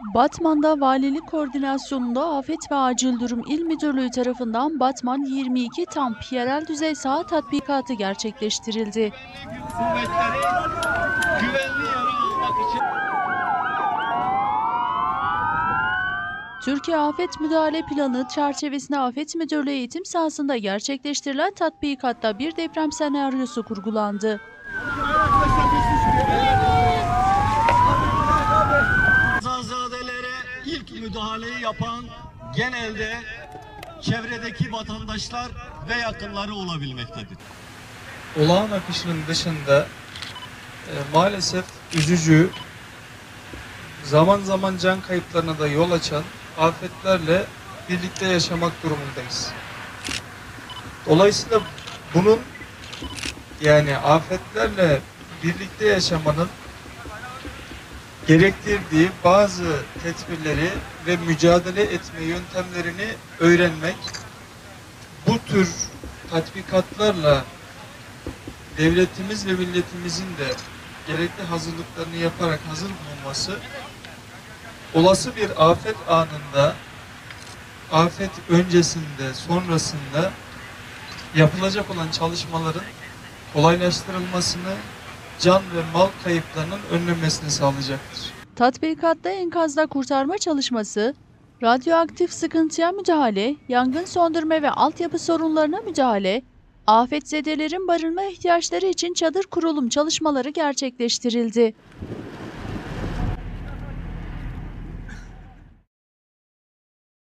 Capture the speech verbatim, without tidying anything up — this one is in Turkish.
Batman'da Valilik Koordinasyonu'nda Afet ve Acil Durum İl Müdürlüğü tarafından Batman yirmi iki TAMP yerel düzey saha tatbikatı gerçekleştirildi. Kuvvetleri güvenli yere almak için Türkiye Afet Müdahale Planı çerçevesinde Afet Müdürlüğü eğitim sahasında gerçekleştirilen tatbikatta bir deprem senaryosu kurgulandı. kazazelere ilk müdahaleyi yapan genelde çevredeki vatandaşlar ve yakınları olabilmektedir. Olağan akışının dışında e, maalesef üzücü, zaman zaman can kayıplarına da yol açan afetlerle birlikte yaşamak durumundayız. Dolayısıyla bunun, yani afetlerle birlikte yaşamanın gerektirdiği bazı tedbirleri ve mücadele etme yöntemlerini öğrenmek, bu tür tatbikatlarla devletimiz ve milletimizin de gerekli hazırlıklarını yaparak hazır bulunması, olası bir afet anında, afet öncesinde, sonrasında yapılacak olan çalışmaların kolaylaştırılmasını, can ve mal kayıplarının önlenmesini sağlayacaktır. Tatbikatta enkazda kurtarma çalışması, radyoaktif sıkıntıya müdahale, yangın söndürme ve altyapı sorunlarına müdahale, afetzedelerin barınma ihtiyaçları için çadır kurulum çalışmaları gerçekleştirildi.